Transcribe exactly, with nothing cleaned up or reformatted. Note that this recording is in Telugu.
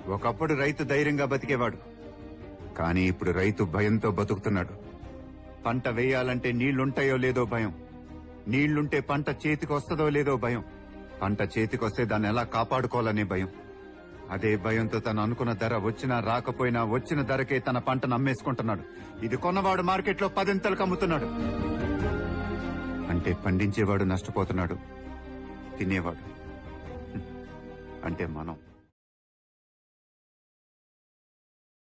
ఒకప్పుడు రైతు ధైర్యంగా బతికేవాడు, కానీ ఇప్పుడు రైతు భయంతో బతుకుతున్నాడు. పంట వేయాలంటే నీళ్లుంటాయో లేదో భయం, నీళ్లుంటే పంట చేతికి వస్తుందో లేదో భయం, పంట చేతికొస్తే దాన్ని ఎలా కాపాడుకోవాలనే భయం. అదే భయంతో తను అనుకున్న ధర వచ్చినా రాకపోయినా వచ్చిన ధరకే తన పంటను అమ్మేసుకుంటున్నాడు. ఇది కొన్నవాడు మార్కెట్లో పదింతలకు అమ్ముతున్నాడు. అంటే పండించేవాడు నష్టపోతున్నాడు, తినేవాడు అంటే మనం.